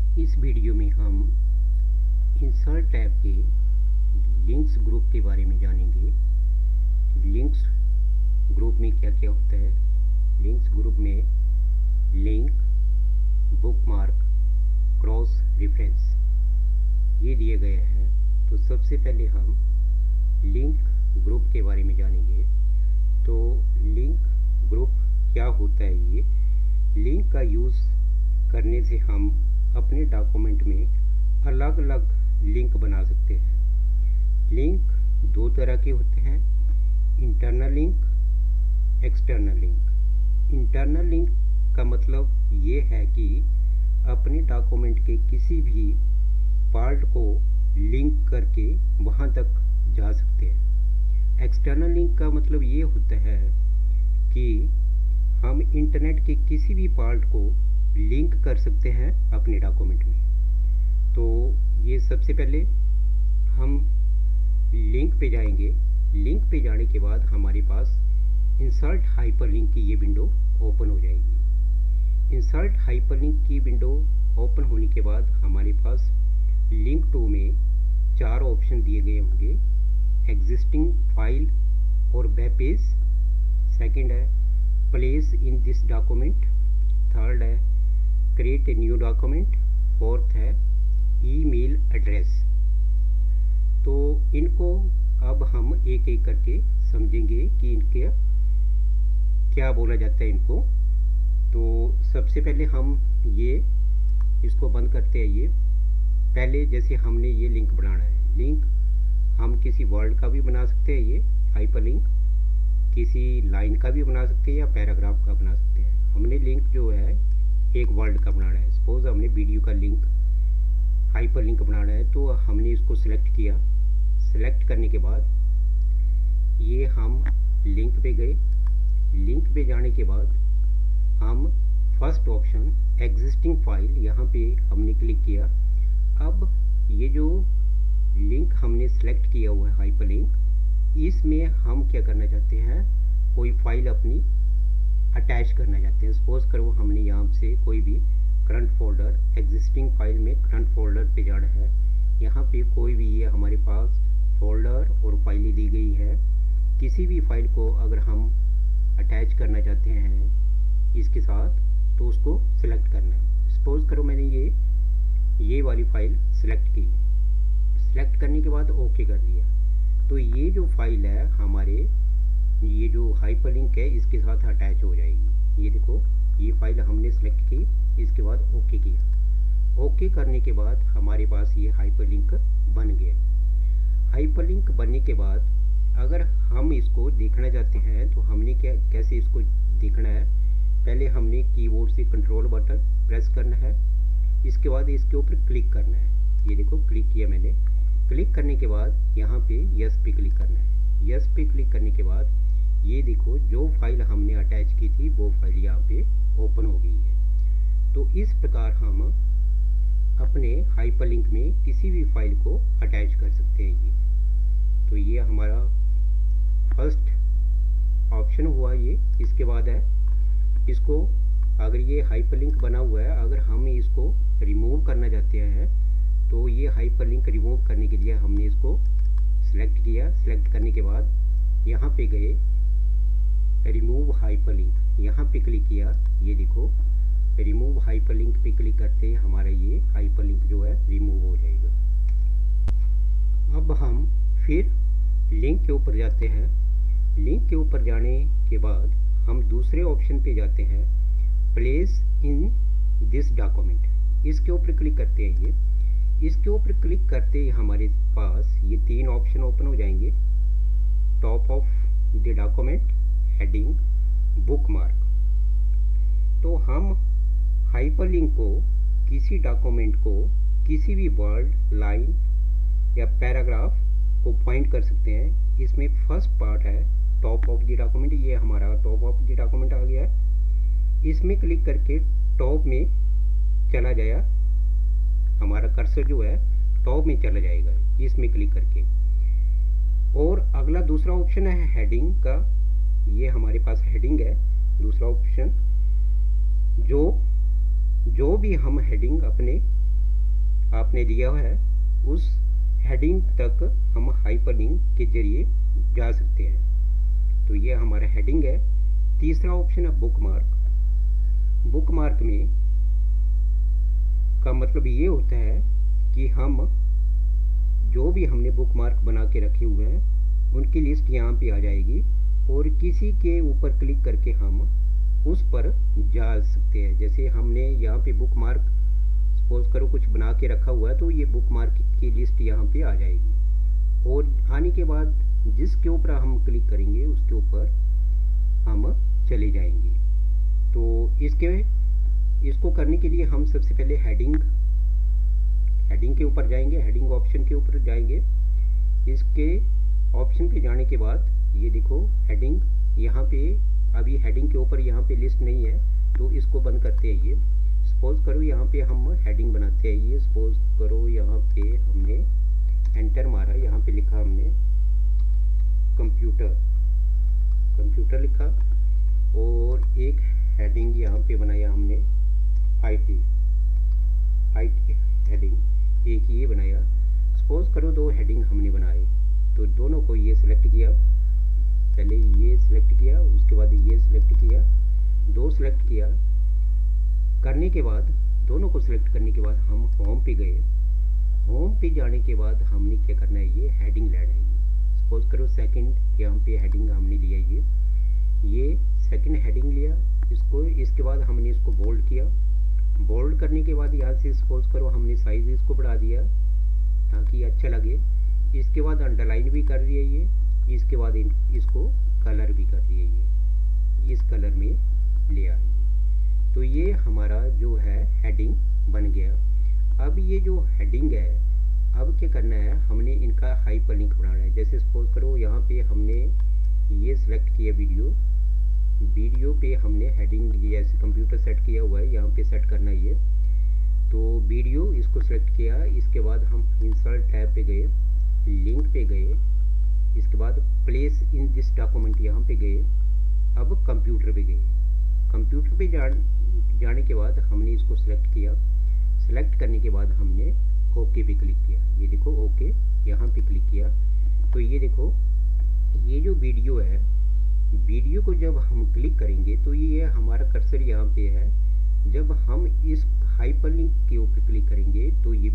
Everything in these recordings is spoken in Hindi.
इस वीडियो में हम इंसर्ट टैब के लिंक्स ग्रुप के बारे में जानेंगे कि लिंक्स ग्रुप में क्या क्या होता है। लिंक्स ग्रुप में लिंक, बुकमार्क, क्रॉस रेफरेंस ये दिए गए हैं। तो सबसे पहले हम लिंक ग्रुप के बारे में जानेंगे। तो लिंक ग्रुप क्या होता है? ये लिंक का यूज़ करने से हम अपने डॉक्यूमेंट में अलग अलग लिंक बना सकते हैं। लिंक दो तरह के होते हैं, internal link, external link. Internal link का मतलब ये है कि अपने डॉक्यूमेंट के किसी भी पार्ट को लिंक करके वहाँ तक जा सकते हैं। एक्सटर्नल लिंक का मतलब ये होता है कि हम इंटरनेट के किसी भी पार्ट को लिंक कर सकते हैं अपने डॉक्यूमेंट में। तो ये सबसे पहले हम लिंक पे जाएंगे। लिंक पे जाने के बाद हमारे पास इंसर्ट हाइपरलिंक की ये विंडो ओपन हो जाएगी। इंसर्ट हाइपरलिंक की विंडो ओपन होने के बाद हमारे पास लिंक टू में 4 ऑप्शन दिए गए होंगे। एग्जिस्टिंग फाइल और वेब पेज, सेकंड है place in this document, third है create a new document, fourth है ईमेल एड्रेस। तो इनको अब हम एक एक करके समझेंगे कि इनके क्या बोला जाता है इनको। तो सबसे पहले हम ये इसको बंद करते हैं। ये पहले जैसे हमने ये लिंक बनाना है, लिंक हम किसी वर्ड का भी बना सकते हैं, ये हाइपरलिंक किसी लाइन का भी बना सकते हैं या पैराग्राफ का बना सकते हैं। हमने लिंक जो है एक वर्ड का बनाना है। सपोज हमने वीडियो का लिंक हाइपरलिंक बनाना है, तो हमने इसको सिलेक्ट किया। सिलेक्ट करने के बाद ये हम लिंक पे गए। लिंक पे जाने के बाद हम फर्स्ट ऑप्शन एग्जिस्टिंग फाइल, यहाँ पे हमने क्लिक किया। अब ये जो लिंक हमने सेलेक्ट किया हुआ है हाइपरलिंक, इसमें हम क्या करना चाहते हैं, कोई फाइल अपनी अटैच करना चाहते हैं। सपोज करो हमने यहाँ से कोई भी करंट फोल्डर, एग्जिस्टिंग फाइल में करंट फोल्डर पे जाना है। यहाँ पे कोई भी ये हमारे पास फोल्डर और फाइलें दी गई है। किसी भी फाइल को अगर हम अटैच करना चाहते हैं इसके साथ, तो उसको सिलेक्ट करना है। सपोज करो मैंने ये वाली फाइल सिलेक्ट की। सिलेक्ट करने के बाद ओके कर दिया। तो ये जो फाइल है हमारे, ये जो हाइपरलिंक है इसके साथ अटैच हो जाएगी। ये देखो, ये फाइल हमने सेलेक्ट की, इसके बाद ओके किया। ओके करने के बाद हमारे पास ये हाइपरलिंक बन गया। हाइपरलिंक बनने के बाद अगर हम इसको देखना चाहते हैं तो हमने कैसे इसको देखना है, पहले हमने कीबोर्ड से कंट्रोल बटन प्रेस करना है, इसके बाद इसके ऊपर क्लिक करना है। ये देखो क्लिक किया मैंने। क्लिक करने के बाद यहाँ पे यस पे क्लिक करना है। यस पे क्लिक करने के बाद ये देखो जो फाइल हमने अटैच की थी वो फाइल यहाँ पे ओपन हो गई है। तो इस प्रकार हम अपने हाइपरलिंक में किसी भी फाइल को अटैच कर सकते हैं। तो ये हमारा फर्स्ट ऑप्शन हुआ ये। इसके बाद है इसको, अगर ये हाइपरलिंक बना हुआ है, अगर हम इसको रिमूव करना चाहते हैं तो ये हाइपरलिंक रिमूव करने के लिए हमने इसको सिलेक्ट किया। सिलेक्ट करने के बाद यहाँ पे गए, रिमूव हाइपरलिंक, यहाँ पे क्लिक किया। ये देखो रिमूव हाइपरलिंक पे क्लिक करते ही हमारा ये हाइपरलिंक जो है रिमूव हो जाएगा। अब हम फिर लिंक के ऊपर जाते हैं। लिंक के ऊपर जाने के बाद हम दूसरे ऑप्शन पे जाते हैं, प्लेस इन दिस डॉक्यूमेंट। इसके ऊपर क्लिक करते हैं। ये इसके ऊपर क्लिक करते ही हमारे पास ये 3 ऑप्शन ओपन हो जाएंगे। Top of the document, heading, bookmark. तो हम हाइपरलिंक को किसी डॉक्यूमेंट को किसी भी वर्ड, लाइन या पैराग्राफ को पॉइंट कर सकते हैं। इसमें फर्स्ट पार्ट है टॉप ऑफ द डॉक्यूमेंट। ये हमारा टॉप ऑफ द डॉक्यूमेंट आ गया है। इसमें क्लिक करके टॉप में चला जाए, हमारा कर्सर जो है टॉप में चला जाएगा इसमें क्लिक करके। और अगला दूसरा ऑप्शन है हेडिंग का। ये हमारे पास हेडिंग है दूसरा ऑप्शन। जो भी हम हेडिंग अपने आपने लिया है उस हेडिंग तक हम हाइपरलिंक के जरिए जा सकते हैं। तो ये हमारा हेडिंग है। तीसरा ऑप्शन है बुकमार्क। बुकमार्क में का मतलब ये होता है कि हम जो भी हमने बुकमार्क बना के रखे हुए हैं उनकी लिस्ट यहाँ पे आ जाएगी और किसी के ऊपर क्लिक करके हम उस पर जा सकते हैं। जैसे हमने यहाँ पे बुकमार्क सपोज करो कुछ बना के रखा हुआ है तो ये बुकमार्क की लिस्ट यहाँ पे आ जाएगी और आने के बाद जिसके ऊपर हम क्लिक करेंगे उसके ऊपर हम चले जाएंगे। तो इसको करने के लिए हम सबसे पहले हेडिंग के ऊपर जाएंगे, हेडिंग ऑप्शन के ऊपर जाएंगे। इसके ऑप्शन पे जाने के बाद ये देखो हेडिंग, यहाँ पे अभी हेडिंग के ऊपर यहाँ पे लिस्ट नहीं है तो इसको बंद करते हैं। ये सपोज करो यहाँ पे हम हेडिंग बनाते हैं। ये सपोज करो यहाँ पे हमने एंटर मारा, यहाँ पे लिखा हमने कंप्यूटर लिखा और एक हेडिंग यहाँ पे बनाया हमने आईटी हेडिंग, एक ये बनाया। सपोज करो 2 हेडिंग हमने बनाए तो दोनों को ये सिलेक्ट किया, पहले ये सिलेक्ट किया उसके बाद ये सिलेक्ट किया, 2 सिलेक्ट किया। करने के बाद दोनों को सिलेक्ट करने के बाद हम होम पे गए। होम पे जाने के बाद हमने क्या करना है, ये हेडिंग लेना है। सपोज करो सेकंड यहाँ पे हेडिंग हमने लिया, ये सेकंड हेडिंग लिया इसको। इसके बाद हमने इसको बोल्ड किया। बोल्ड करने के बाद यहाँ से सपोज करो हमने साइज इसको बढ़ा दिया ताकि अच्छा लगे। इसके बाद अंडरलाइन भी कर दिया ये, इसके बाद इसको कलर भी कर दिया, ये इस कलर में ले आए। तो ये हमारा जो है हेडिंग बन गया। अब ये जो हेडिंग है, अब क्या करना है, हमने इनका हाइपरलिंक बनाना है। जैसे सपोज करो यहाँ पे हमने ये सिलेक्ट किया वीडियो पे हमने हेडिंग जैसे कंप्यूटर सेट किया हुआ है, यहाँ पे सेट करना है ये। तो वीडियो इसको सिलेक्ट किया, इसके बाद हम इंसर्ट टैब पे गए, लिंक पे गए, इसके बाद प्लेस इन दिस डॉक्यूमेंट यहाँ पे गए। अब कंप्यूटर पे गए। कंप्यूटर पे जाने के बाद हमने इसको सिलेक्ट किया। सिलेक्ट करने के बाद हमने ओके पे क्लिक किया। ये देखो ओके यहाँ पे क्लिक किया तो ये देखो ये जो वीडियो है, वीडियो को जब हम क्लिक करेंगे तो ये हमारा कर्सर यहाँ पे है। जब हम इस हाइपरलिंक के ऊपर क्लिक करेंगे तो ये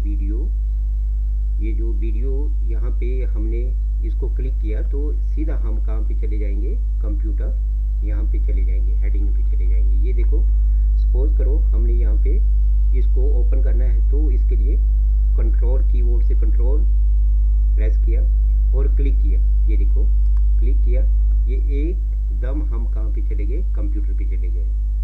जो वीडियो यहाँ पे हमने इसको क्लिक किया तो सीधा हम कहाँ पे चले जाएंगे, कंप्यूटर यहाँ पे चले जाएंगे, हेडिंग पे चले जाएंगे। ये देखो सपोज करो हमने यहाँ पे इसको ओपन करना है तो इसके लिए कंट्रोल कीबोर्ड से कंट्रोल प्रेस किया और क्लिक किया। ये देखो क्लिक किया, ये एकदम हम कहाँ पे चले गए, कंप्यूटर पे चले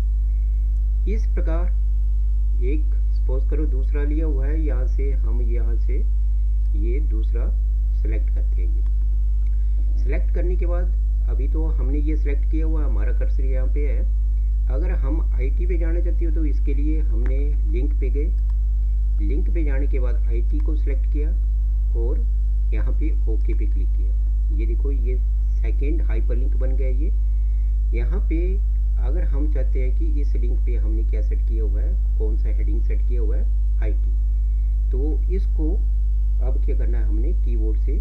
गए। इस प्रकार एक सपोज करो दूसरा लिया हुआ है, यहाँ से हम यहाँ से ये दूसरा सेलेक्ट करते हैं। ये सेलेक्ट करने के बाद अभी तो हमने ये सिलेक्ट किया हुआ, हमारा कर्सर यहाँ पे है। अगर हम आईटी पे जाना चाहते हो तो इसके लिए हमने लिंक पे गए। लिंक पे जाने के बाद आईटी को सिलेक्ट किया और यहाँ पे ओके पे क्लिक किया। ये देखो ये सेकंड हाइपरलिंक बन गया। ये यहाँ पे अगर हम चाहते हैं कि इस लिंक पे हमने क्या सेट किया हुआ है, कौन सा हेडिंग सेट किया हुआ है, आईटी, तो इसको अब क्या करना है, हमने कीबोर्ड से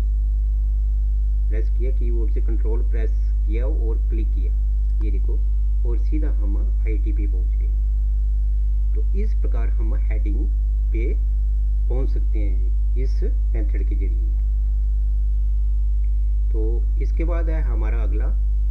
प्रेस किया, कीबोर्ड से कंट्रोल प्रेस किया और क्लिक किया। ये देखो और सीधा हम आईटी पे पहुंच गए। तो इस प्रकार हम हेडिंग पे पहुंच सकते हैं इस मेथड के जरिए। तो इसके बाद है हमारा अगला,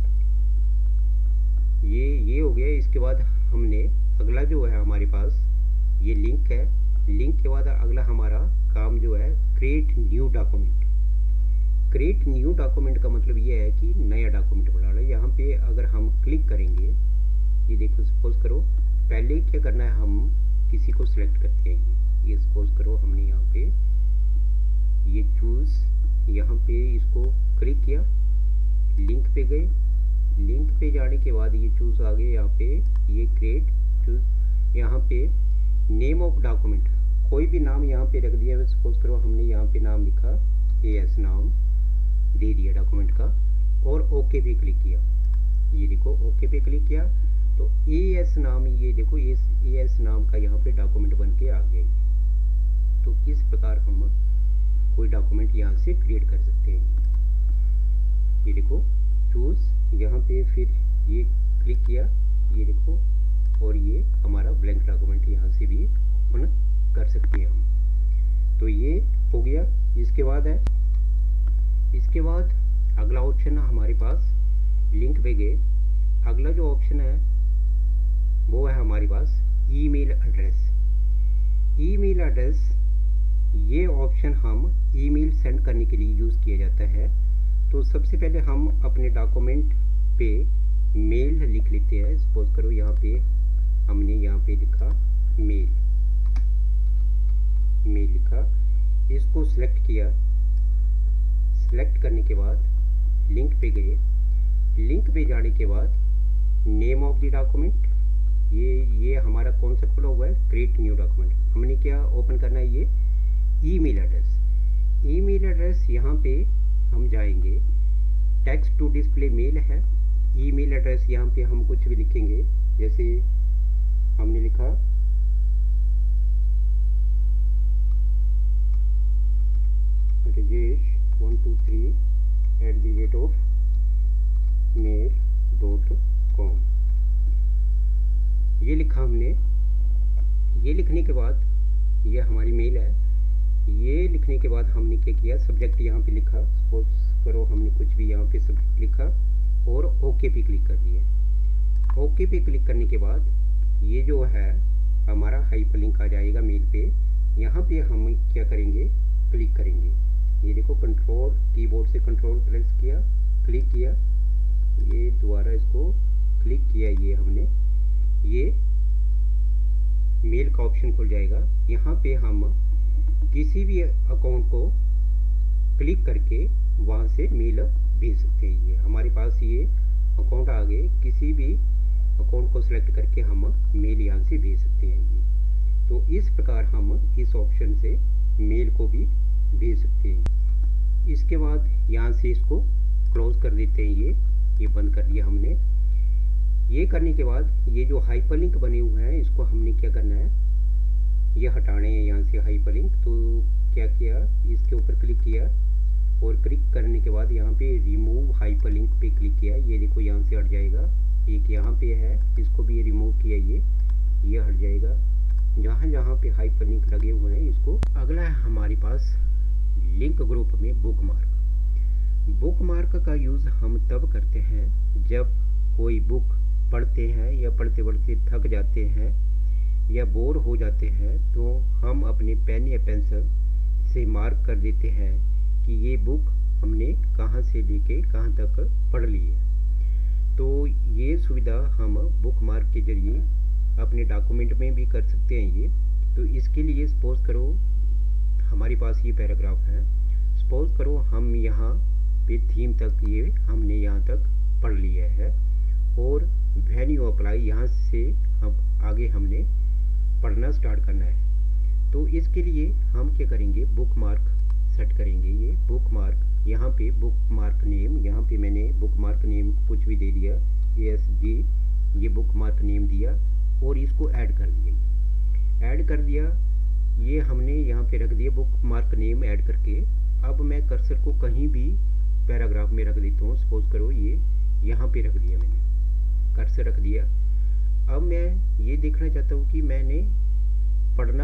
ये हो गया। इसके बाद हमने अगला जो है हमारे पास ये लिंक है। लिंक के बाद अगला हमारा काम जो है create new document. Create new document का मतलब ये है कि नया डॉक्यूमेंट बनाना। यहाँ पे अगर हम क्लिक करेंगे, ये देखो सपोज करो पहले क्या करना है, हम किसी को सिलेक्ट करते हैं। ये सपोज करो हमने यहाँ पे ये चूज, यहाँ पे इसको क्लिक किया, लिंक पे गए। लिंक पे जाने के बाद ये चूज आ गए, यहाँ पे ये क्रिएट चूज, यहाँ पे नेम ऑफ डॉक्यूमेंट कोई भी नाम यहाँ पे रख दिया। सपोज करो हमने यहाँ पे नाम लिखा AS नाम दे दिया डॉक्यूमेंट का और ओके पे क्लिक किया। ये देखो ओके पे क्लिक किया तो AS नाम, ये देखो AS नाम का यहाँ पे डॉक्यूमेंट बन के आ गया। तो इस प्रकार हम कोई डॉक्यूमेंट यहाँ से क्रिएट कर सकते हैं। ये देखो चूज़, यहाँ पे फिर ये क्लिक किया, ये देखो, और ये हमारा ब्लैंक डॉक्यूमेंट यहाँ से भी ओपन कर सकते हैं हम। तो ये हो गया। इसके बाद अगला ऑप्शन हमारे पास लिंक पे गए। अगला जो ऑप्शन है वो है हमारे पास ईमेल एड्रेस। ईमेल एड्रेस, ये ऑप्शन हम ईमेल सेंड करने के लिए यूज़ किया जाता है। तो सबसे पहले हम अपने डॉक्यूमेंट पे मेल लिख लेते हैं। सपोज करो यहाँ पे हमने यहाँ पे लिखा मेल लिखा, इसको सिलेक्ट किया। सिलेक्ट करने के बाद लिंक पे गए। लिंक पे जाने के बाद नेम ऑफ द डॉक्यूमेंट, ये हमारा कौन सा खुला हुआ है, क्रिएट न्यू डॉक्यूमेंट। हमने क्या ओपन करना है, ये ईमेल एड्रेस। ईमेल एड्रेस यहाँ पे हम जाएंगे, टेक्स्ट टू डिस्प्ले मेल है। ईमेल एड्रेस यहाँ पे हम कुछ भी लिखेंगे, जैसे हमने लिखा rajesh123@mail.com, ये लिखा हमने। ये लिखने के बाद ये हमारी मेल है। ये लिखने के बाद हमने क्या किया, सब्जेक्ट यहाँ पे लिखा। सपोज करो हमने कुछ भी यहाँ पे सब्जेक्ट लिखा और ओके पे क्लिक कर दिया। ओके पे क्लिक करने के बाद ये जो है हमारा हाइपरलिंक आ जाएगा मेल पे। यहाँ पे हम क्या करेंगे, क्लिक करेंगे। ये देखो कंट्रोल कीबोर्ड से कंट्रोल प्रेस किया, क्लिक किया, ये दोबारा इसको क्लिक किया, ये हमने, ये मेल का ऑप्शन खुल जाएगा। यहाँ पे हम किसी भी अकाउंट को क्लिक करके वहाँ से मेल भेज सकते हैं। ये हमारे पास ये अकाउंट आ गए, किसी भी अकाउंट को सिलेक्ट करके हम मेल यहाँ से भेज सकते हैं। ये तो इस प्रकार हम इस ऑप्शन से मेल को भी भेज सकते हैं। इसके बाद यहाँ से इसको क्लोज कर देते हैं। ये बंद कर दिया हमने। ये करने के बाद ये जो हाइपरलिंक बने हुए हैं इसको हमने क्या करना है, ये हटाने हैं यहाँ से हाइपरलिंक। तो क्या किया, इसके ऊपर क्लिक किया और क्लिक करने के बाद यहाँ पे रिमूव हाइपरलिंक पे क्लिक किया। ये देखो यहाँ से हट जाएगा। एक यहाँ पे है, इसको भी रिमूव किया, ये हट जाएगा। जहाँ जहाँ पे हाइपरलिंक लगे हुए हैं इसको। अगला है हमारे पास लिंक ग्रुप में बुकमार्क। बुकमार्क का यूज़ हम तब करते हैं जब कोई बुक पढ़ते हैं या पढ़ते पढ़ते थक जाते हैं या बोर हो जाते हैं, तो हम अपने पेन या पेंसिल से मार्क कर देते हैं कि ये बुक हमने कहाँ से लेके कहाँ तक पढ़ ली है। तो ये सुविधा हम बुक मार्क के जरिए अपने डॉक्यूमेंट में भी कर सकते हैं। ये तो इसके लिए सपोज करो हमारे पास ये पैराग्राफ है। सपोज करो हम यहाँ पे थीम तक ये हमने यहाँ तक पढ़ लिया है और वेन्यू अप्लाई यहाँ से हम आगे हमने पढ़ना स्टार्ट करना है। तो इसके लिए हम क्या करेंगे, बुक मार्क सेट करेंगे। ये बुक मार्क, यहाँ पे बुक मार्क नेम, यहाँ पे मैंने बुक मार्क नेम कुछ भी दे दिया, ASG, ये बुक मार्क नेम दिया और इसको ऐड कर दिया। ऐड कर दिया, ये हमने यहाँ पे रख दिया बुक मार्क नेम ऐड करके। अब मैं कर्सर को कहीं भी पैराग्राफ में रख देता हूँ। सपोज करो ये यहाँ पे रख दिया, मैंने कर्सर रख दिया। अब मैं ये देखना चाहता हूँ कि मैंने पढ़ना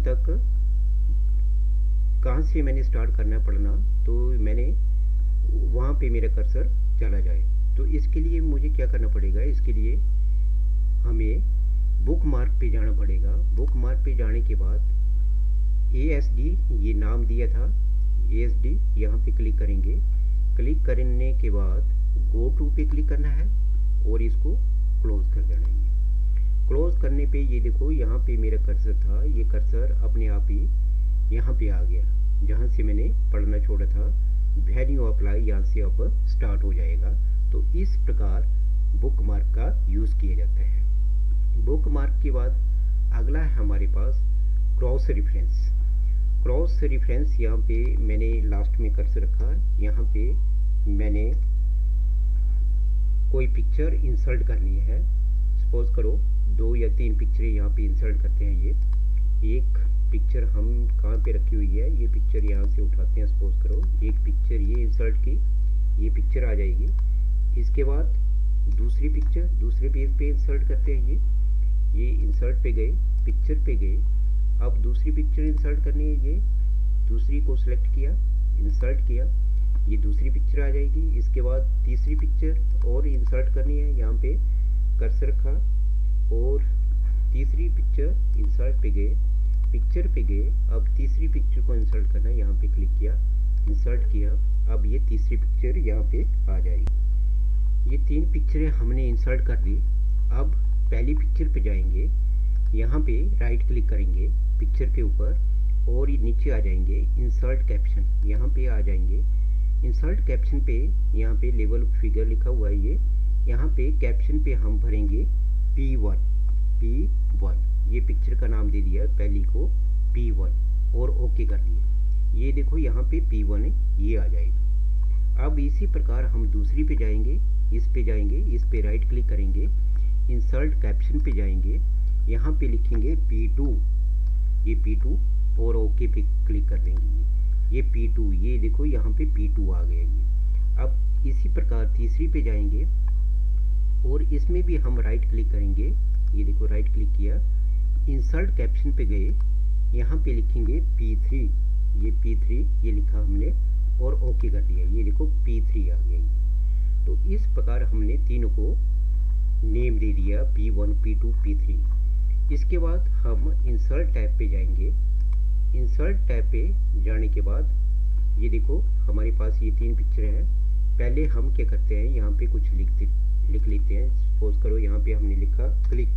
कहाँ से मैंने स्टार्ट करना है पढ़ना, तो मैंने वहाँ पे मेरा कर्सर चला जाए। तो इसके लिए मुझे क्या करना पड़ेगा, इसके लिए हमें बुक मार्क पे जाना पड़ेगा। बुक मार्क पे जाने के बाद ASD ये नाम दिया था, ASD यहाँ पे क्लिक करेंगे। क्लिक करने के बाद गो टू पे क्लिक करना है और इसको क्लोज कर देना है। क्लोज करने पे ये देखो यहाँ पे मेरा कर्सर था, ये कर्सर अपने आप ही यहाँ पे आ गया जहाँ से मैंने पढ़ना छोड़ा था। वेन्यू अप्लाई यहाँ से अब स्टार्ट हो जाएगा। तो इस प्रकार बुक मार्क का यूज़ किया जाता है। बुक मार्क के बाद अगला है हमारे पास क्रॉस रेफरेंस। क्रॉस रेफरेंस यहाँ पे मैंने लास्ट में कर्सर रखा। यहाँ पे मैंने कोई पिक्चर इंसर्ट करनी है। सपोज करो 2 या 3 पिक्चरें यहाँ पे इंसर्ट करते हैं। एक पिक्चर हम कहाँ पे रखी हुई है, ये पिक्चर यहाँ से उठाते हैं। सपोज करो एक पिक्चर ये इंसर्ट की, ये पिक्चर आ जाएगी। इसके बाद दूसरी पिक्चर दूसरे पेज पे इंसर्ट करते हैं। ये इंसर्ट पे गए, पिक्चर पे गए। अब दूसरी पिक्चर इंसर्ट करनी है, ये दूसरी को सिलेक्ट किया, इंसर्ट किया, ये दूसरी पिक्चर आ जाएगी। इसके बाद तीसरी पिक्चर और इंसर्ट करनी है, यहाँ पे कर्सर रखा और तीसरी पिक्चर इंसर्ट पे गए, पिक्चर पे गए। अब तीसरी पिक्चर को इंसर्ट करना है, यहाँ पे क्लिक किया, इंसर्ट किया। अब ये तीसरी पिक्चर यहाँ पे आ जाएगी। ये 3 पिक्चरें हमने इंसर्ट कर दी। अब पहली पिक्चर पे जाएंगे, यहाँ पे राइट क्लिक करेंगे पिक्चर के ऊपर और नीचे आ जाएंगे इंसर्ट कैप्शन, यहाँ पे आ जाएंगे। इंसर्ट कैप्शन पे यहाँ पे लेवल फिगर लिखा हुआ है, ये यहाँ पे कैप्शन पे हम भरेंगे P1। ये पिक्चर का नाम दे दिया पहली को P1 और ओके कर दिया। ये देखो यहाँ पे P1 है, ये आ जाएगा। अब इसी प्रकार हम दूसरी पे जाएंगे, इस पे जाएंगे, इस पे राइट क्लिक करेंगे, इंसर्ट कैप्शन पे जाएंगे, यहाँ पे लिखेंगे P2, ये P2 और ओके पे क्लिक कर देंगे। ये P2, ये देखो यहाँ पे P2 आ गया ये। अब इसी प्रकार तीसरी पे जाएंगे और इसमें भी हम राइट क्लिक करेंगे, ये देखो राइट क्लिक किया, इंसर्ट कैप्शन पे गए, यहाँ पे लिखेंगे P3, ये P3 ये लिखा हमने और ओके कर दिया। ये देखो P3 आ गया ये। तो इस प्रकार हमने तीनों को नेम दे दिया P1, P2, P3। इसके बाद हम इंसर्ट टैब पे जाएंगे। इंसर्ट टैब पे जाने के बाद ये देखो हमारे पास ये 3 पिक्चर हैं। पहले हम क्या करते हैं, यहाँ पे कुछ लिख लेते हैं। सपोज करो यहाँ पे हमने लिखा क्लिक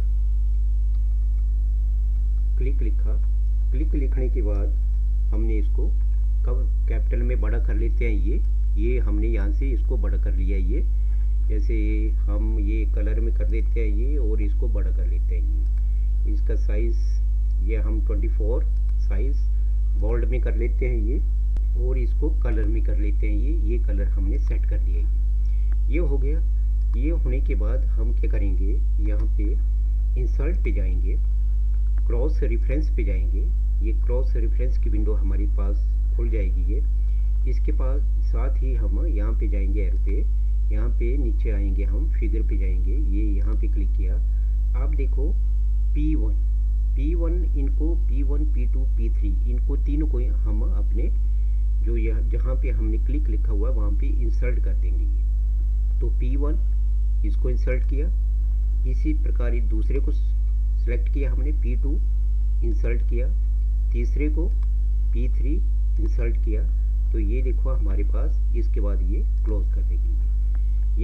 लिखा। क्लिक लिखने के बाद हमने इसको कैपिटल में बड़ा कर लेते हैं। ये हमने यहाँ से इसको बड़ा कर लिया। ये जैसे हम ये कलर में कर देते हैं ये, और इसको बड़ा कर लेते हैं। ये इसका साइज ये हम 24 साइज बोल्ड में कर लेते हैं ये, और इसको कलर में कर लेते हैं। ये कलर हमने सेट कर दिया। ये हो गया। ये होने के बाद हम क्या करेंगे, यहाँ पे इंसर्ट पे जाएंगे, क्रॉस रेफरेंस पे जाएंगे। ये क्रॉस रेफरेंस की विंडो हमारे पास खुल जाएगी। ये इसके पास साथ ही हम यहाँ पे जाएंगे एरो पे, यहाँ पे नीचे आएंगे, हम फिगर पे जाएंगे। ये यहाँ पे क्लिक किया। आप देखो P1 इनको P1, P2, P3 इनको तीनों को हम अपने जो जहाँ पे हमने क्लिक लिखा हुआ है वहाँ पे इंसर्ट कर देंगे। तो P1 इसको इंसर्ट किया। इसी प्रकार दूसरे को सेलेक्ट किया हमने, P2 इंसर्ट किया, तीसरे को P3 इंसर्ट किया। तो ये देखो हमारे पास, इसके बाद ये क्लोज कर देंगे। ये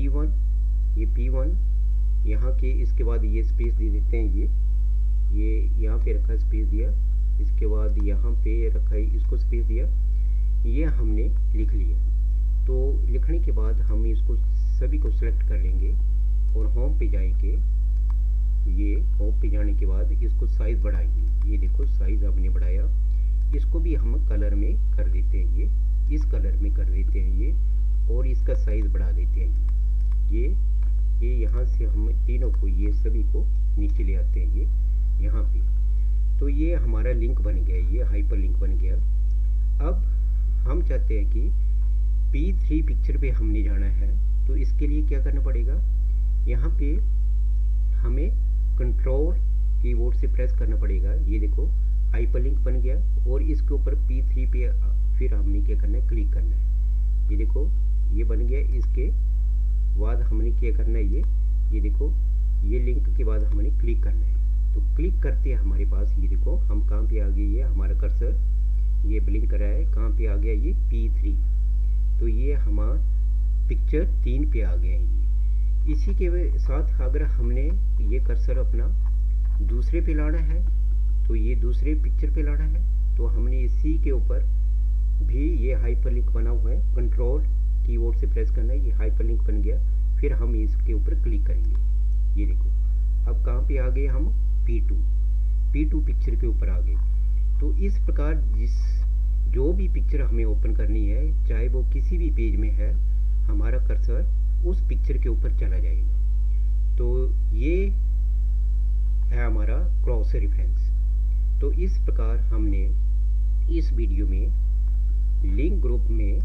P1 यहाँ के, इसके बाद ये स्पेस दे देते हैं। ये यहाँ पे रखा, स्पेस दिया। इसके बाद यहाँ पे रखा, इसको स्पेस दिया। ये हमने लिख लिया। तो लिखने के बाद हम इसको सभी को सिलेक्ट कर लेंगे और होम पे जाएंगे। ये होम पे जाने के बाद इसको साइज बढ़ाएंगे। ये देखो साइज हमने बढ़ाया। इसको भी हम कलर में कर देते हैं, ये इस कलर में कर देते हैं ये, और इसका साइज बढ़ा देते हैं। ये यहाँ से हम तीनों को, ये सभी को नीचे ले आते हैं, ये यहाँ पे। तो ये हमारा लिंक बन गया, ये हाइपर लिंक बन गया। अब हम चाहते हैं कि P3 पिक्चर पे हमने जाना है, तो इसके लिए क्या करना पड़ेगा, यहाँ पे हमें कंट्रोल कीबोर्ड से प्रेस करना पड़ेगा। ये देखो हाइपरलिंक बन गया, और इसके ऊपर P3 पे फिर हमने क्या करना है, क्लिक करना है। ये देखो ये बन गया। इसके बाद हमने क्या करना है, ये देखो ये लिंक के बाद हमने क्लिक करना है। तो क्लिक करते हैं हमारे पास, ये देखो हम कहाँ पे आ गए, ये हमारा कर्सर ये ब्लिंक कर रहा है, कहाँ पे आ गया, ये P3। तो ये हमारा पिक्चर 3 पे आ गया है। ये इसी के साथ अगर हमने ये कर्सर अपना दूसरे पे लाना है, तो ये दूसरे पिक्चर पे लाना है, तो हमने इसी के ऊपर भी ये हाइपरलिंक बना हुआ है, कंट्रोल कीबोर्ड से प्रेस करना है, ये हाइपरलिंक बन गया। फिर हम इसके ऊपर क्लिक करेंगे। ये देखो अब कहाँ पे आ गए हम, P2 पिक्चर के ऊपर आ गए। तो इस प्रकार जो भी पिक्चर हमें ओपन करनी है, चाहे वो किसी भी पेज में है, हमारा कर्सर उस पिक्चर के ऊपर चला जाएगा। तो ये है हमारा क्रॉस रेफरेंस। तो इस प्रकार हमने इस वीडियो में लिंक ग्रुप में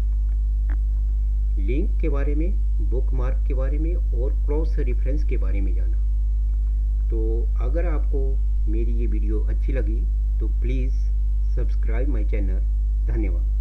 लिंक के बारे में, बुकमार्क के बारे में और क्रॉस रेफरेंस के बारे में जाना। तो अगर आपको मेरी ये वीडियो अच्छी लगी तो प्लीज़ सब्सक्राइब माय चैनल। धन्यवाद।